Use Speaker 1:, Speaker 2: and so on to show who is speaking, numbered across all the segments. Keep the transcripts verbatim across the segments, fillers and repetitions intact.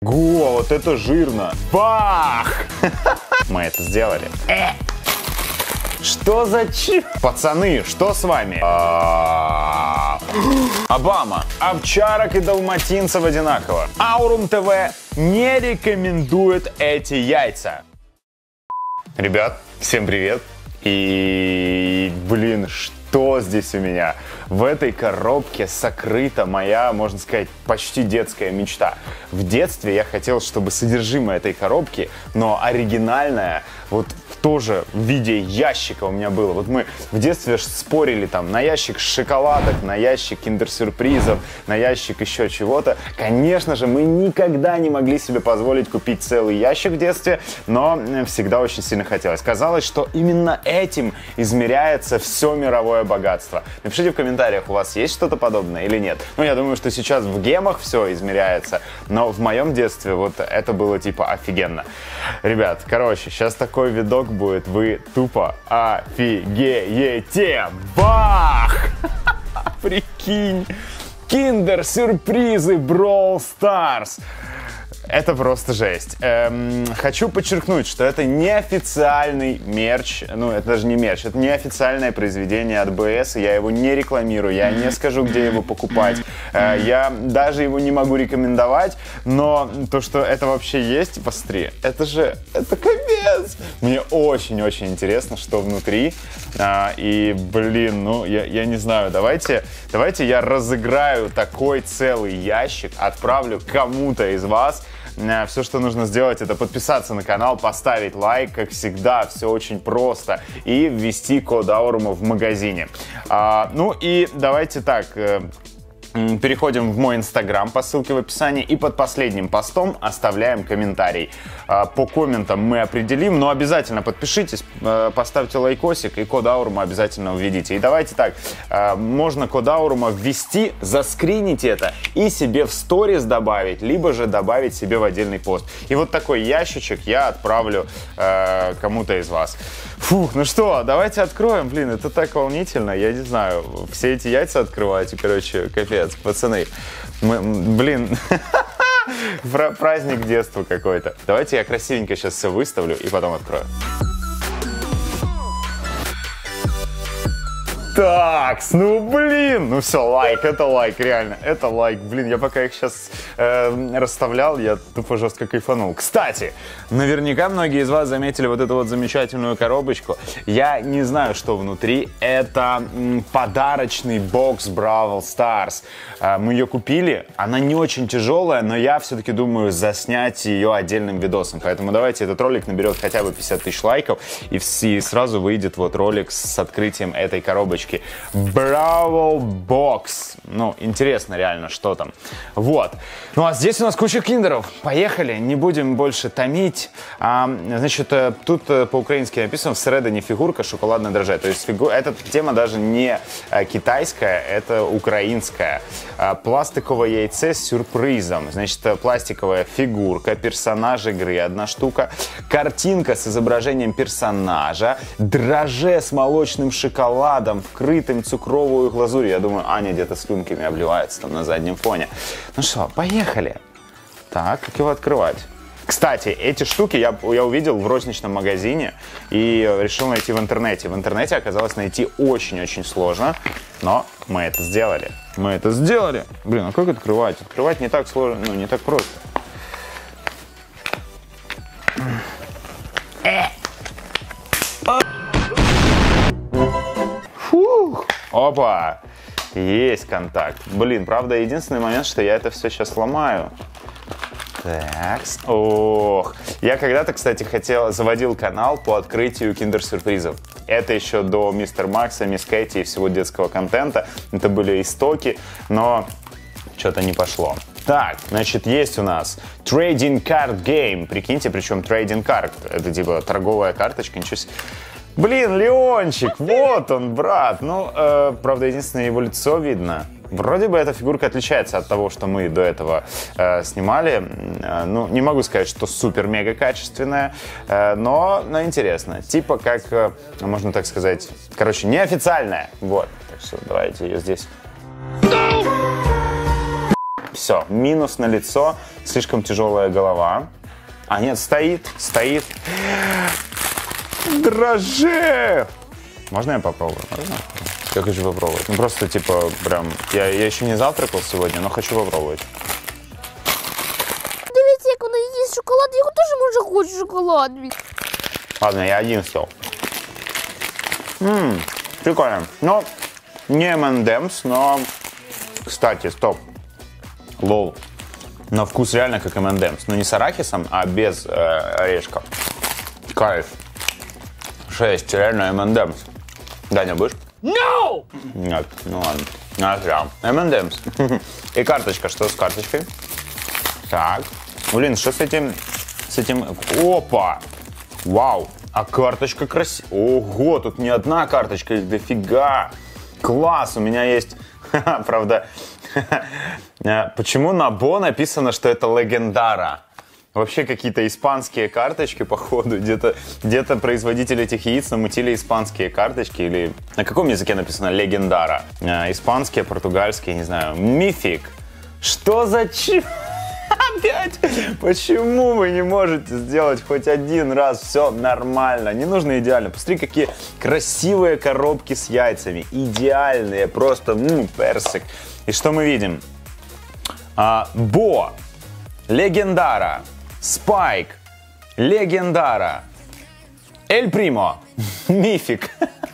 Speaker 1: Го, вот это жирно. Бах! Мы это сделали. Что за чи... Пацаны, что с вами? Обама. Овчарок и далматинцев одинаково. Aurum тэ вэ не рекомендует эти яйца. Ребят, всем привет. И, блин, что здесь у меня? В этой коробке сокрыта моя, можно сказать, почти детская мечта. В детстве я хотел, чтобы содержимое этой коробки, но оригинальное, вот тоже в виде ящика у меня было. Вот мы в детстве спорили там на ящик шоколадок, на ящик киндер-сюрпризов, на ящик еще чего-то. Конечно же, мы никогда не могли себе позволить купить целый ящик в детстве, но всегда очень сильно хотелось. Казалось, что именно этим измеряется все мировое богатство. Напишите в комментариях, у вас есть что-то подобное или нет. Ну, я думаю, что сейчас в гемах все измеряется, но в моем детстве вот это было типа офигенно. Ребят, короче, сейчас такой видок будет, вы тупо офигеете. Бах! Прикинь! Киндер-сюрпризы Brawl Stars. Это просто жесть. Эм, хочу подчеркнуть, что это не официальный мерч, ну это даже не мерч, это не официальное произведение от бэ эс, я его не рекламирую, я не скажу, где его покупать, э, я даже его не могу рекомендовать, но то, что это вообще есть, посмотри, это же, это капец! Мне очень-очень интересно, что внутри, э, и, блин, ну, я, я не знаю, давайте, давайте я разыграю такой целый ящик, отправлю кому-то из вас. Все, что нужно сделать, это подписаться на канал, поставить лайк, как всегда, все очень просто, и ввести код Aurum в магазине. А, ну и давайте так... Переходим в мой инстаграм по ссылке в описании и под последним постом оставляем комментарий. По комментам мы определим, но обязательно подпишитесь, поставьте лайкосик и код Aurum обязательно введите. И давайте так, можно код Aurum ввести, заскринить это и себе в сторис добавить, либо же добавить себе в отдельный пост. И вот такой ящичек я отправлю кому-то из вас. Фух, ну что, давайте откроем. Блин, это так волнительно, я не знаю, все эти яйца открывать, и, короче, капец. Пацаны, мы, блин, праздник детства какой-то. Давайте я красивенько сейчас все выставлю и потом открою. Так, ну блин, ну все, лайк, это лайк, реально, это лайк. Блин, я пока их сейчас э, расставлял, я тупо жестко кайфанул. Кстати, наверняка многие из вас заметили вот эту вот замечательную коробочку. Я не знаю, что внутри. Это м, подарочный бокс Brawl Stars. Э, мы ее купили, она не очень тяжелая, но я все-таки думаю заснять ее отдельным видосом. Поэтому давайте этот ролик наберет хотя бы пятьдесят тысяч лайков, и, и сразу выйдет вот ролик с открытием этой коробочки. Brawl Box. Ну, интересно реально, что там. Вот. Ну, а здесь у нас куча киндеров. Поехали, не будем больше томить. А, значит, тут по-украински написано «Всередині фигурка шоколадное дрожжи». То есть фигу... эта тема даже не китайская, это украинская. Пластиковое яйце с сюрпризом. Значит, пластиковая фигурка, персонаж игры, одна штука. Картинка с изображением персонажа. Дрожжи с молочным шоколадом, вкрытым цукровую глазурью. Я думаю, Аня где-то слюнками обливается там на заднем фоне. Ну что, поехали. Так, как его открывать? Кстати, эти штуки я, я увидел в розничном магазине и решил найти в интернете. В интернете оказалось найти очень-очень сложно, но мы это сделали. Мы это сделали. Блин, а как открывать? Открывать не так сложно, ну, не так просто. Фух. Опа! Есть контакт. Блин, правда, единственный момент, что я это все сейчас сломаю. Так, ох. Я когда-то, кстати, хотел, заводил канал по открытию киндер-сюрпризов. Это еще до Мистер Макса, Мисс Кэти и всего детского контента. Это были истоки, но что-то не пошло. Так, значит, есть у нас Trading Card Game. Прикиньте, причем Trading Card. Это типа торговая карточка, ничего себе. Блин, Леончик, вот он, брат. Ну, э, правда, единственное, его лицо видно. Вроде бы эта фигурка отличается от того, что мы до этого э, снимали. Э, ну, не могу сказать, что супер-мега качественная, э, но, но интересно. Типа как, э, можно так сказать, короче, неофициальная. Вот, так что давайте ее здесь. Все, минус на лицо, слишком тяжелая голова. А нет, стоит, стоит. Дрожжи! Можно я попробую? Можно? Я хочу попробовать. Ну просто типа прям, я, я еще не завтракал сегодня, но хочу попробовать.
Speaker 2: Дивіться, як вона їсть шоколад, я теж може хочу шоколад.
Speaker 1: Ладно, я один съел. Ммм, прикольно. Но не эм энд эмс, но... Кстати, стоп. Лол. Но вкус реально как эм энд эмс. Но не с арахисом, а без э, орешков. Кайф. шесть, реально эм энд эмс. Даня, будешь?
Speaker 2: No!
Speaker 1: Нет, ну ладно. А, зря. эм энд эмс. И карточка. Что с карточкой? Так. Блин, что с этим... С этим... Опа! Вау! А карточка красивая. Ого, тут не одна карточка, их дофига. Класс, у меня есть... Правда, почему на Бо написано, что это легендара? Вообще какие-то испанские карточки, походу. Где-то где-то производитель этих яиц намутили испанские карточки. Или на каком языке написано легендара? Испанские, португальские, не знаю. Мифик. Что за ч... Опять? Почему вы не можете сделать хоть один раз все нормально? Не нужно идеально. Посмотри, какие красивые коробки с яйцами. Идеальные, просто м-м, персик. И что мы видим? А, Бо. Легендара. Спайк. Легендара. Эль Примо. Мифик.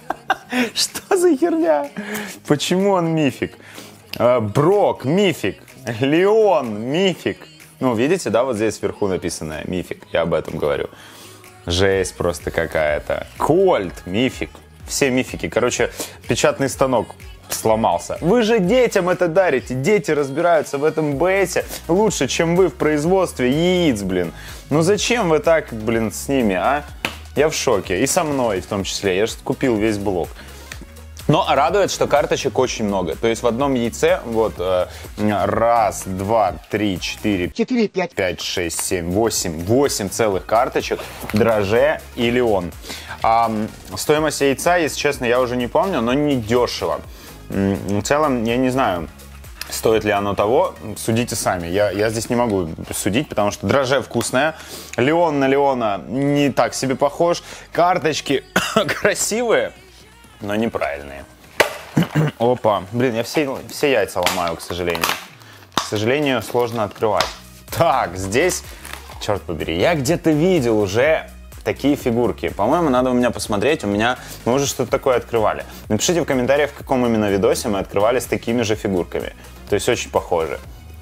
Speaker 1: Что за херня? Почему он мифик? А, Брок. Мифик. Леон, мифик. Ну, видите, да, вот здесь вверху написано мифик. Я об этом говорю. Жесть просто какая-то. Кольт, мифик. Все мифики. Короче, печатный станок сломался. Вы же детям это дарите. Дети разбираются в этом бете лучше, чем вы в производстве яиц, блин. Ну зачем вы так, блин, с ними, а? Я в шоке. И со мной в том числе. Я же купил весь блок. Но радует, что карточек очень много. То есть в одном яйце вот э, раз, два, три, четыре, четыре, пять, пять, шесть, семь, восемь, восемь целых карточек дрожже и леон. А, стоимость яйца, если честно, я уже не помню, но не дешево. В целом, я не знаю, стоит ли оно того, судите сами. Я, я здесь не могу судить, потому что дрожже вкусное. Леон на леона не так себе похож. Карточки красивые, но неправильные. Опа. Блин, я все, все яйца ломаю, к сожалению. К сожалению, сложно открывать. Так, здесь, черт побери, я где-то видел уже такие фигурки. По-моему, надо у меня посмотреть. У меня, мы уже что-то такое открывали. Напишите в комментариях, в каком именно видосе мы открывали с такими же фигурками. То есть очень похоже.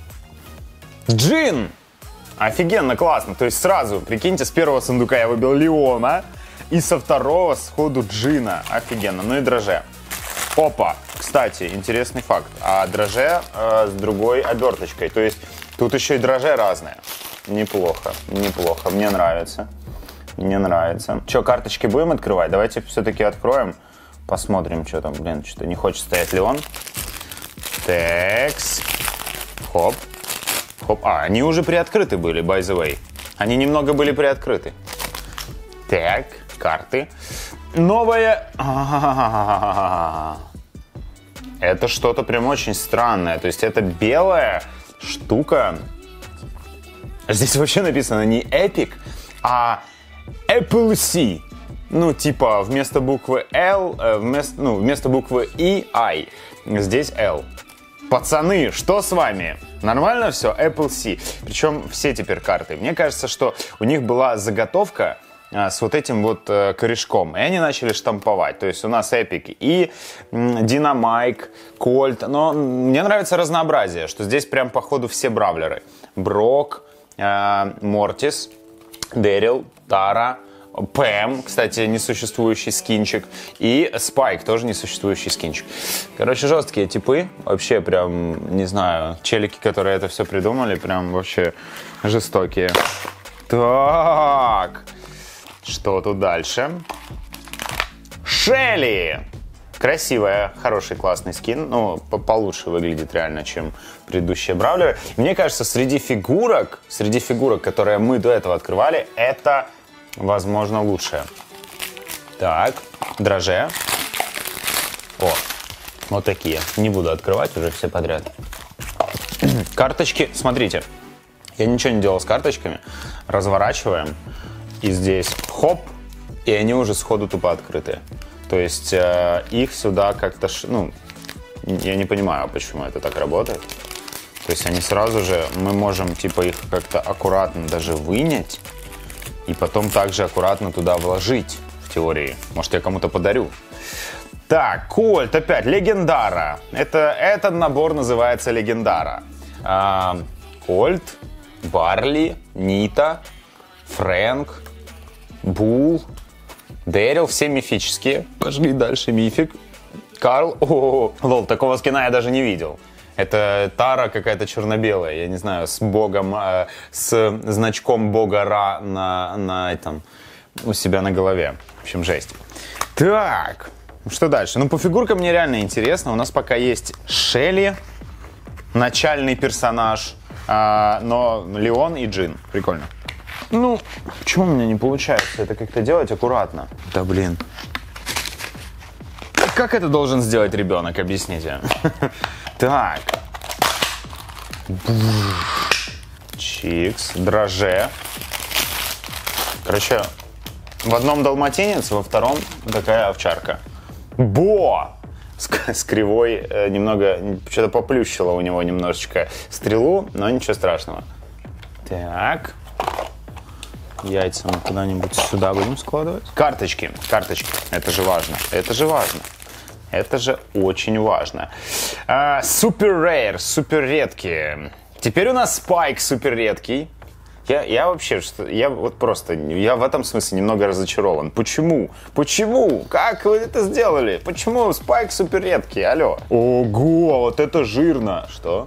Speaker 1: Джин! Офигенно, классно. То есть сразу, прикиньте, с первого сундука я выбил Леона. И со второго сходу Джина. Офигенно. Ну и дрожже. Опа. Кстати, интересный факт. А дрожже э, с другой оберточкой. То есть тут еще и дрожже разное. Неплохо. Неплохо. Мне нравится. Мне нравится. Че, карточки будем открывать? Давайте все-таки откроем. Посмотрим, что там. Блин, что-то не хочет стоять Леон. Текс. Хоп. Хоп. А, они уже приоткрыты были, by the way. Они немного были приоткрыты. Так. Карты. Новая... Это что-то прям очень странное. То есть это белая штука. Здесь вообще написано не Epic, а Apple C. Ну, типа вместо буквы L, вместо, ну, вместо буквы E, I. Здесь L. Пацаны, что с вами? Нормально все? Apple C. Причем все теперь карты. Мне кажется, что у них была заготовка с вот этим вот э, корешком. И они начали штамповать. То есть у нас Epic и Dynamite, Colt. Но мне нравится разнообразие, что здесь прям по ходу все бравлеры. Брок, э, Мортис, Дэрил, Тара, Пэм, кстати, несуществующий скинчик. И Спайк, тоже несуществующий скинчик. Короче, жесткие типы. Вообще прям, не знаю, челики, которые это все придумали, прям вообще жестокие. Так... Что тут дальше? Шелли! Красивая, хороший, классный скин. Ну, получше выглядит реально, чем предыдущие бравлеры. Мне кажется, среди фигурок, среди фигурок, которые мы до этого открывали, это, возможно, лучшее. Так, дрожже. О, вот такие. Не буду открывать уже все подряд. Карточки, смотрите, я ничего не делал с карточками. Разворачиваем, и здесь хоп, и они уже сходу тупо открытые. То есть э, их сюда как-то, ну, я не понимаю, почему это так работает. То есть они сразу же, мы можем типа их как-то аккуратно даже вынять, и потом также аккуратно туда вложить, в теории. Может, я кому-то подарю. Так, Кольт опять, Легендара. Это, этот набор называется Легендара. А, Кольт, Барли, Нита, Фрэнк, Бул, Дэрил, все мифические. Пошли дальше, мифик. Карл, о, лол, такого скина я даже не видел. Это тара какая-то черно-белая, я не знаю, с богом, э, с значком бога Ра на, на этом, у себя на голове. В общем, жесть. Так, что дальше? Ну, по фигуркам мне реально интересно. У нас пока есть Шелли, начальный персонаж, э, но Леон и Джин. Прикольно. Ну, почему у меня не получается это как-то делать аккуратно? Да блин. Как это должен сделать ребенок, объясните. Так. Чикс, драже. Короче, в одном далматинец, во втором такая овчарка. Бо! С, с кривой э, немного, что-то поплющило у него немножечко стрелу, но ничего страшного. Так. Яйца мы куда-нибудь сюда будем складывать. Карточки, карточки, это же важно, это же важно. Это же очень важно. А, супер рейр, супер редкие. Теперь у нас спайк супер редкий. Я, я вообще, что, я вот просто, я в этом смысле немного разочарован. Почему? Почему? Как вы это сделали? Почему спайк супер редкий? Алло. Ого, вот это жирно. Что?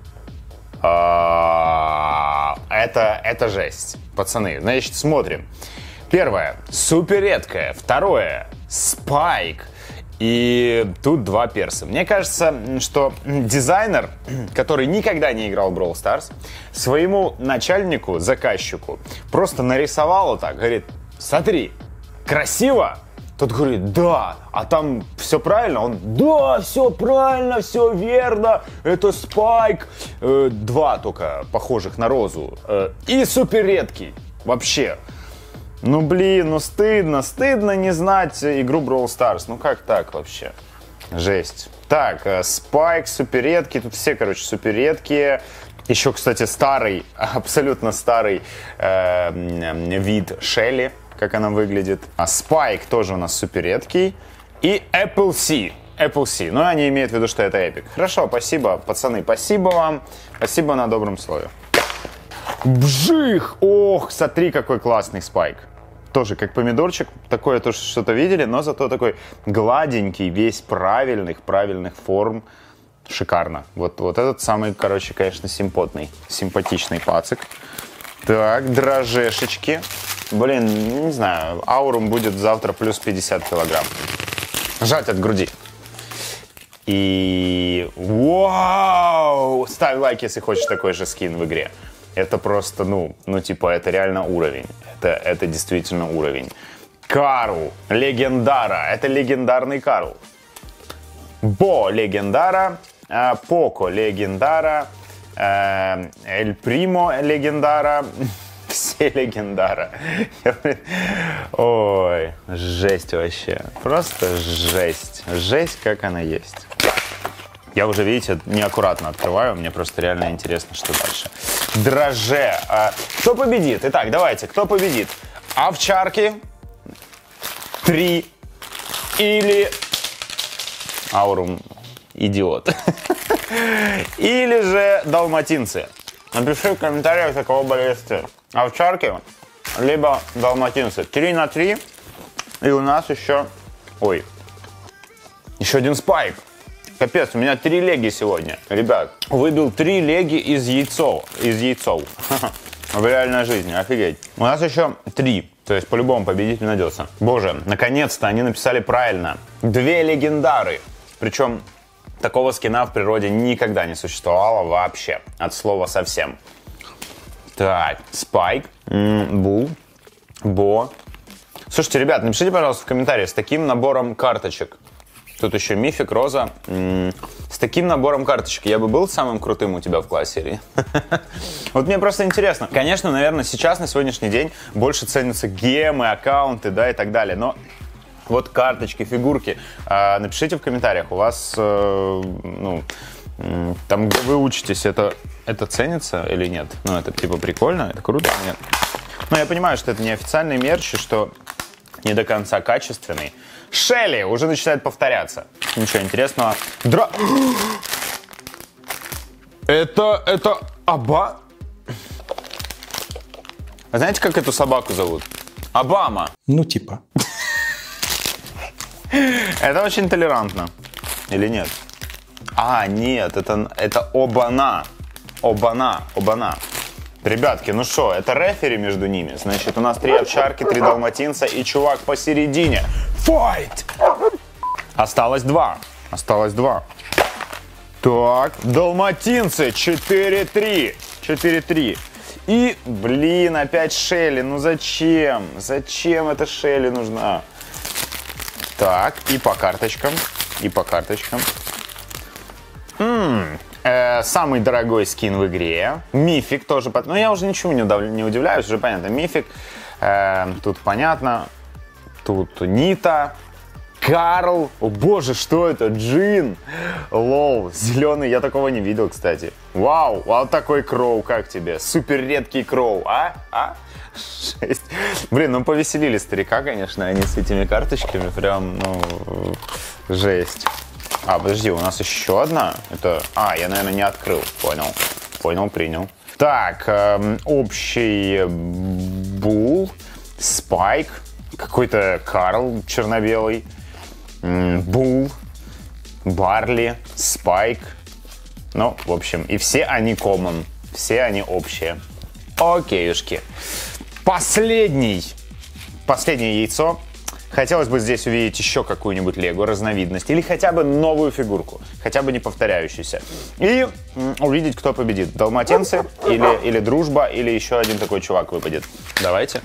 Speaker 1: А, это, это жесть. Пацаны, значит, смотрим. Первое, супер редкое. Второе, спайк. И тут два перса. Мне кажется, что дизайнер, который никогда не играл в Brawl Stars, своему начальнику, заказчику, просто нарисовал вот так, говорит, смотри, красиво? Тот говорит, да, а там все правильно? Он, да, все правильно, все верно, это спайк. Э, два только похожих на розу. Э, и супер редкий, вообще. Ну, блин, ну стыдно, стыдно не знать игру Brawl Stars. Ну, как так вообще? Жесть. Так, спайк, супер редкий. Тут все, короче, супер редкие. Еще, кстати, старый, абсолютно старый э, вид Шелли, как она выглядит. А спайк тоже у нас супер редкий. И Apple C. Apple C. Ну, они имеют в виду, что это эпик. Хорошо, спасибо, пацаны, спасибо вам. Спасибо на добром слове. Бжих! Ох, смотри, какой классный спайк. Тоже как помидорчик, такое тоже что-то видели, но зато такой гладенький, весь правильных, правильных форм. Шикарно. Вот, вот этот самый, короче, конечно, симпотный, симпатичный пацик. Так, дрожешечки. Блин, не знаю, аурум будет завтра плюс пятьдесят килограмм. Жать от груди. И... Вау! Ставь лайк, если хочешь такой же скин в игре. Это просто, ну, ну, типа, это реально уровень. Это, это действительно уровень. Карл, Легендара. Это легендарный Карл. Бо, Легендара. Э, Поко, Легендара. Э, Эль Примо, Легендара. Все Легендара. Ой, жесть вообще. Просто жесть. Жесть, как она есть. Я уже, видите, неаккуратно открываю. Мне просто реально интересно, что дальше. Драже. А, кто победит? Итак, давайте. Кто победит? Овчарки. Три. Или... Аурум. Идиот. Или же далматинцы. Напиши в комментариях, за кого болеешь ты. Овчарки, либо далматинцы. Три на три. И у нас еще... Ой. Еще один спайк. Капец, у меня три леги сегодня. Ребят, выбил три леги из яйцов. Из яйцов. В реальной жизни, офигеть. У нас еще три. То есть, по-любому, победитель найдется. Боже, наконец-то они написали правильно. Две легендары. Причем, такого скина в природе никогда не существовало вообще. От слова совсем. Так, Спайк, Бул, Бо. Слушайте, ребят, напишите, пожалуйста, в комментариях с таким набором карточек. Тут еще мифик, роза, с таким набором карточек я бы был самым крутым у тебя в классе или? Вот мне просто интересно. Конечно, наверное, сейчас, на сегодняшний день, больше ценятся гемы, аккаунты, да, и так далее. Но вот карточки, фигурки. Напишите в комментариях, у вас, ну, там, где вы учитесь, это, это ценится или нет? Ну, это типа прикольно, это круто или нет? Но я понимаю, что это не официальный мерч, и что не до конца качественный. Шелли уже начинает повторяться. Ничего интересного. Дра... Это, это Оба... А знаете, как эту собаку зовут? Обама.
Speaker 3: Ну, типа.
Speaker 1: Это очень толерантно. Или нет? А, нет, это, это Обана. Обана, Обана. Ребятки, ну что, это рефери между ними. Значит, у нас три овчарки, три далматинца и чувак посередине. Файт! Осталось два. Осталось два. Так, далматинцы четыре три. четыре три. И, блин, опять Шелли. Ну зачем? Зачем эта Шелли нужна? Так, и по карточкам. И по карточкам. Ммм. Э, самый дорогой скин в игре. Мифик тоже. Ну, я уже ничего не, удав... не удивляюсь, уже понятно. Мифик. Э, тут понятно. Тут Нита. Карл. О боже, что это? Джин. Лол. Зеленый. Я такого не видел, кстати. Вау. Вот такой Кроу. Как тебе? Супер редкий Кроу. А? А? Шесть. Блин, ну повеселили старика, конечно. Они с этими карточками прям, ну, жесть. А, подожди, у нас еще одна. Это... А, я, наверное, не открыл. Понял. Понял, принял. Так, эм, общий Бул, Спайк, какой-то Карл черно-белый, м, Бул, Барли, Спайк. Ну, в общем, и все они common. Все они общие. Окейушки. Последний. Последнее яйцо. Хотелось бы здесь увидеть еще какую-нибудь лего разновидность или хотя бы новую фигурку, хотя бы не повторяющуюся. И м, увидеть, кто победит. Далматинцы или, или дружба, или еще один такой чувак выпадет. Давайте.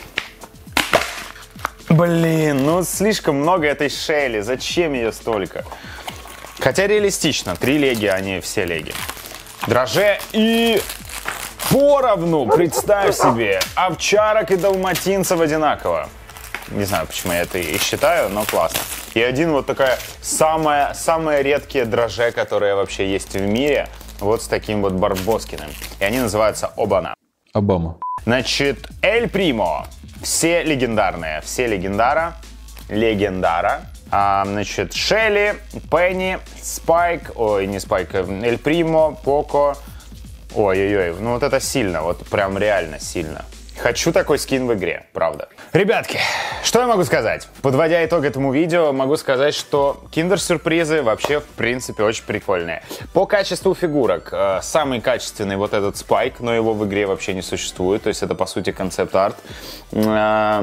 Speaker 1: Блин, ну слишком много этой Шелли. Зачем ее столько? Хотя реалистично. Три леги, они все леги. Драже и... Поровну, представь себе, овчарок и далматинцев одинаково. Не знаю, почему я это и считаю, но классно. И один вот такая самая, самые редкие драже, которые вообще есть в мире, вот с таким вот Барбоскиным. И они называются Обана.
Speaker 3: Обама.
Speaker 1: Значит, Эль Примо. Все легендарные. Все легендара. Легендара. А, значит, Шелли, Пенни, Спайк. Ой, не Спайк. Эль Примо, Поко. Ой-ой-ой, ну вот это сильно, вот прям реально сильно. Хочу такой скин в игре, правда. Ребятки, что я могу сказать? Подводя итог этому видео, могу сказать, что киндер-сюрпризы вообще, в принципе, очень прикольные. По качеству фигурок, э, самый качественный вот этот Спайк, но его в игре вообще не существует, то есть это, по сути, концепт-арт. Э,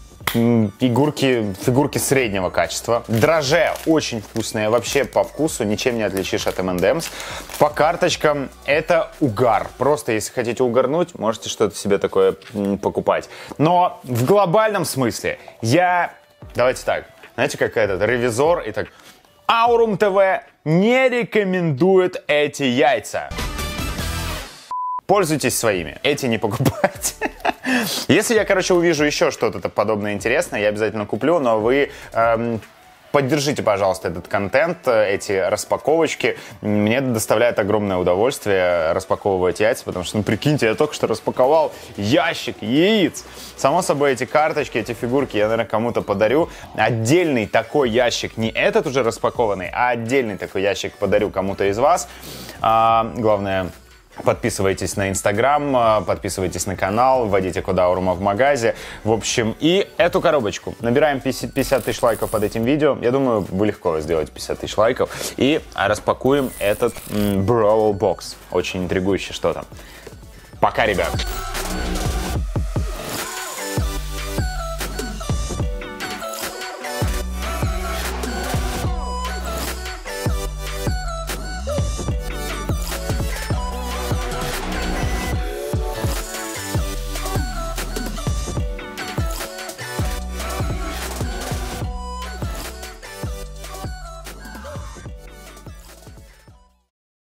Speaker 1: Фигурки, фигурки среднего качества. Драже очень вкусные. Вообще по вкусу ничем не отличишь от эм энд эмс. По карточкам это угар. Просто если хотите угарнуть, можете что-то себе такое покупать. Но в глобальном смысле я... Давайте так. Знаете, как этот ревизор и так... Aurum тэ вэ не рекомендует эти яйца. Пользуйтесь своими. Эти не покупайте. Если я, короче, увижу еще что-то подобное интересное, я обязательно куплю, но вы эм, поддержите, пожалуйста, этот контент, эти распаковочки. Мне это доставляет огромное удовольствие распаковывать яйца, потому что, ну, прикиньте, я только что распаковал ящик яиц. Само собой, эти карточки, эти фигурки я, наверное, кому-то подарю. Отдельный такой ящик, не этот уже распакованный, а отдельный такой ящик подарю кому-то из вас. А, главное... Подписывайтесь на Инстаграм, подписывайтесь на канал, вводите код Аурума в магазе. В общем, и эту коробочку. Набираем пятьдесят тысяч лайков под этим видео. Я думаю, вы легко сделаете пятьдесят тысяч лайков. И распакуем этот Brawl Box. Очень интригующе что-то. Пока, ребят.